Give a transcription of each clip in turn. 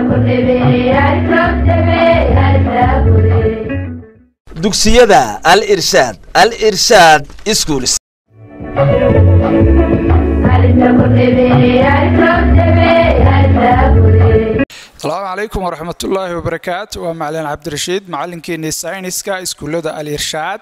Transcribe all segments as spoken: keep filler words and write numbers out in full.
dugsiyada al irshaad al irshaad schools السلام عليكم ورحمة الله وبركاته ومعلن عبد الرشيد معلن كيني ساينسكا اسكولودا الإرشاد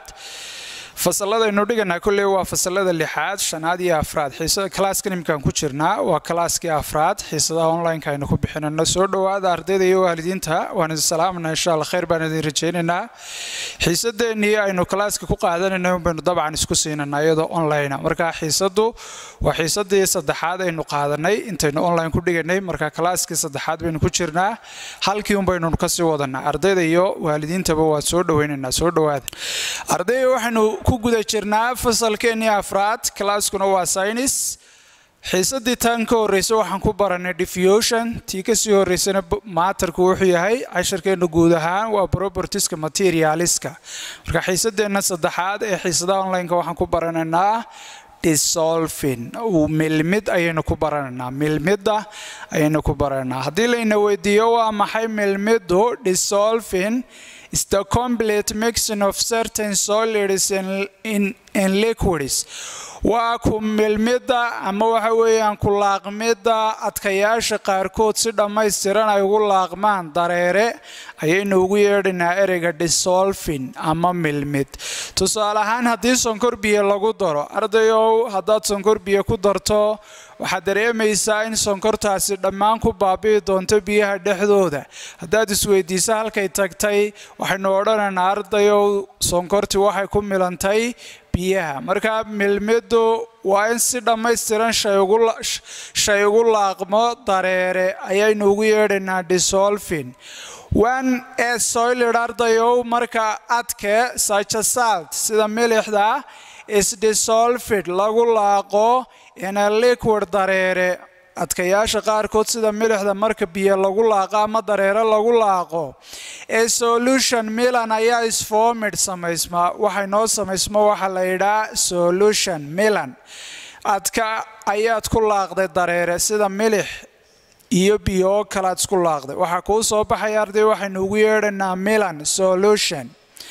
فصلنا إنه دقنا كله وفصلنا اللحاد شنادي أفراد حيث كلاس كنيم كان كشرنا وكلاس كي أفراد حيث ده أونلاين كانوا كبحنا النسود وهذا أردي ذي والدين تا ونسلام إن شاء الله خير بندي رجينا حيث ده إني إنه كلاس كوك هذا إنه بنو طبعا نسكسين إنه يدا أونلاين مركا حيث ده وحيث ده صدحات إنه قادرنا إنت إنه أونلاين كدقنا مركا كلاس كي صدحات بنو كشرنا حال كيوم بينو نكسي وضنا أردي ذي والدين تبوا سود وين النسود وهذا أردي وحنو كوجود الشرنا فصل كيني أفراد كلاس كنا وساينس حسد تانكو ريسو حنكو برانة ديفيوشن تيكسيو ريسنا ما تركوه هاي عشر كنا جودها وبروبرتيس كماتيرياليسكا رك حسد الناس الضحاد حسد أونلاين كوا حنكو برانة dissolving وملمد أينو كبرنا ملمد أينو كبرنا هذي لينا وديوا ما حي ملمدو dissolving is the complete mixing of certain solids in in, in liquids وأكو ملمدة أما وحويان كلاقمدة أتكياش قاركود سيدا ما يستيران أيقول لاقمان داريري أينو ويردنا إريغا dissolving أما ملمد تصالحان هدي سنكر بيه لغو دارو أرديو هداد سنكر بيه كو دارتو waxaad dareemaysaa in sonkortaasi dhammaan ku baabi'i doonto biyaha dhexdooda haddaad isweydiiso halkay tagtay waxaynu odhanaynaa ardayow sonkortii waxay ku milantay biyaha marka milmadu waa in si dhammaystiran shay ugu shay ugu laaqmo dareere ayaynu ugu yeedhaynaa dissolving when a solid ardayow marka adke such as salt sida milixda is dissolved lagu laaqo in a liquid dareere adkayaasha qaarkood sida milixda marka biyo lagu laaqo ama dareere lagu laaqo a solution milan ayaa is formed samaysma waxay noo samaysma waxa la yiraahdaa solution milan adka ayaad ku laaqday dareere sida milix iyo biyo kala isku laaqday waxa ku soo baxay arday waxaynu ugu yeedhanaa milan solution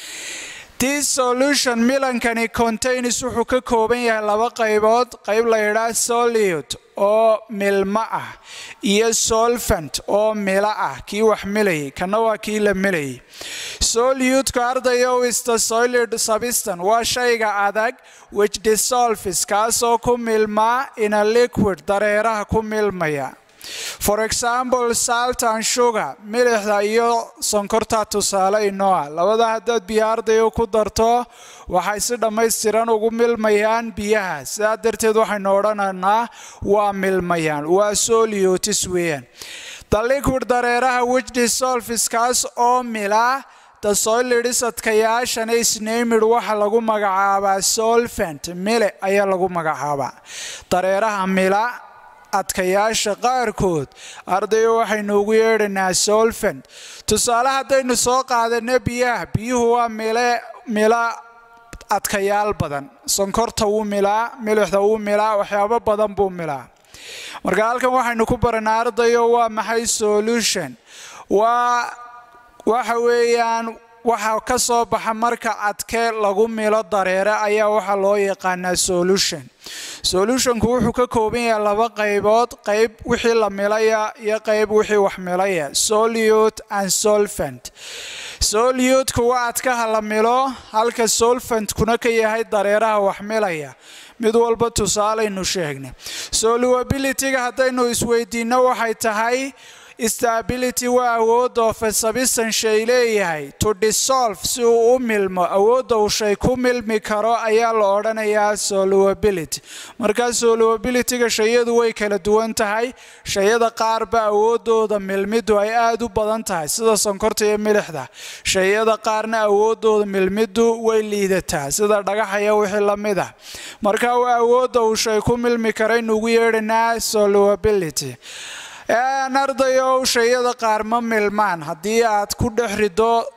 This solution milankani contains wuxuu ka kooban yahay laba qaybood qayb la yiraahdo solute oo milma ah iyo solvent oo mila ah kii wax milay kana waa kii la milay solute ka ardayo is the solid substance waa shayga adag which dissolves kaasoo ku milma in a liquid dareeraha ku milmaya For example, salt and sugar, milixda iyo sonkorta tusaale inoo ah labada haddaad biyo ardayo ku darto waxay si dhammaystiran ugu milmayaan biyaha sidaa darteed waxaynu odhanaynaa waa milmayaan waa solutes weeyaan the liquid dareeraha which dissolves kaas oo mila the solids adkayaashan is named waxa lagu magacaabaa solvent mile ayaa lagu magacaabaa dareeraha mila adkayaasha qaarkood ardayo waxaynu ugu yeedhanaa solvent tusaale haddaynu soo qaadano biyaha biyuhu waa mile mila adkayaal badan sonkorta wuu milaa milixda wuu milaa waxyaabo badan buu milaa marka halkan waxaynu ku baranaa ardayo waa maxay solution waa waxa weeyaan waxa ka soo baxa marka adke lagu milo dareere ayaa waxa loo yaqaanaa solution solutionku wuxuu ka kooban yahay laba qaybood qayb wixii la milaya iyo qayb wixii wax milaya solute and solvent solute waa adkaha la milo halka solvent kuna ka yahay dareeraha wax milaya mid walba tusaalaynu sheegnay solubility-ga haddaynu isweydiino waxay tahay stability waa awood oo fasabisan shay leeyahay to dissolve si uu u milmo awoodda uu shay ku milmi karo ayaa la odhanayaa solubility marka solubility-ga shayadu way kala duwan tahay shayada qaar ba awoodooda milmidu ay aad u badan tahay sida sonkorta iyo milixda shayada qaarna awoodooda milmidu way liidataa sida dhagaxa iyo wixii la mid ah marka waa awoodda uu shay ku milmi karo in ugu yeedhanaa solubility ardayow shayada qaar ma milmaan haddii aad ku dhex rido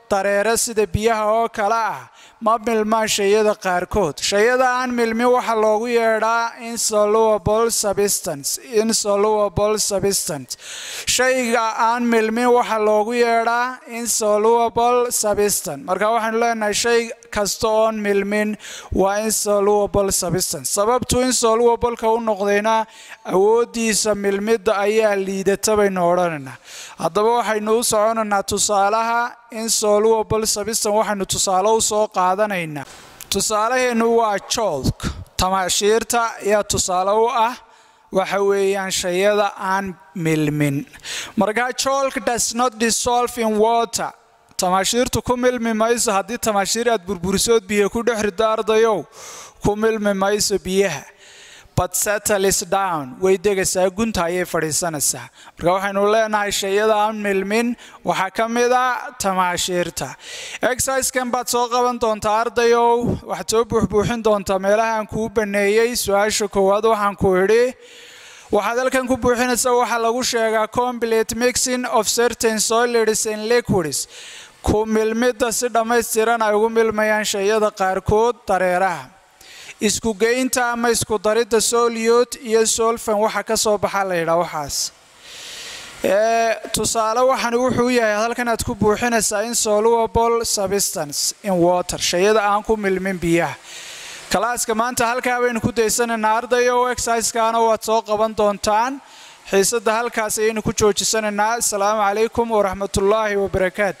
dareere sida biyaha oo kale ah ma milmaan shayada qaarkood shayada aan milmin waxa loogu yeedhaa insoluble substance insoluble substance shayga aan milmin waxa loogu yeedhaa insoluble substance marka waxaan leenahay shay kasta oo milmin waa insoluble substance sababtu insoluble ka u noqdayna awoodiisa milmida ayaa liidata baynu odhanaynaa haddaba waxaynu u soconaynaa tusaalaha insoluble substance waxaynu tusaale u soo qaadanaynaa tusaalaheenu waa chalk tamaashiirta ayaa tusaale u ah waxa weeyaan shayada aan milmin marka chalk does not dissolve in water tamaashiirtu ku milmi mayso haddii tamaashiir aad burburisood biyo ku dhex rido ardayow ku milmi mayso biyaha but settles down way degaysaa gunta ayay fadhiisanaysaa marka waxaynu leenahay shayada aan milmin waxaa ka mid ah tamaashiirta exercise-kan baad soo qaban doontaa ardayow waxaad soo buuxbuuxin doontaa meelaha aan kuu baneeyey su-aasha koowaad waxaan ku idhi waxaad halkan ku buuxinaysaa waxaa lagu sheegaa complete mixing of certain solids and liquids ku milmidda si dhammaystiran ay ugu milmayaan shayada qaarkood dareeraha isku geynta ama isku daridda solute iyo solvent waxa ka soo baxa la yidhaa waxaas ee tusaale waxaan wuxuu yahay halkan aad ku buuxinaysaa insoluble substance in water shayada aan ku milmin biyaha kalaaska maanta halkaa baynu ku daysanaynaa ardayo exercise-kaana waad soo qaban doontaan xiisadda halkaas ayaynu ku joojisanaynaa asalaamu calaykum waraxmatullaahi wabarakaatu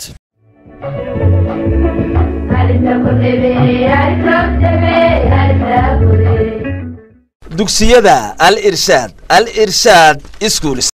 dugsiyada al irshaad al irshaad schools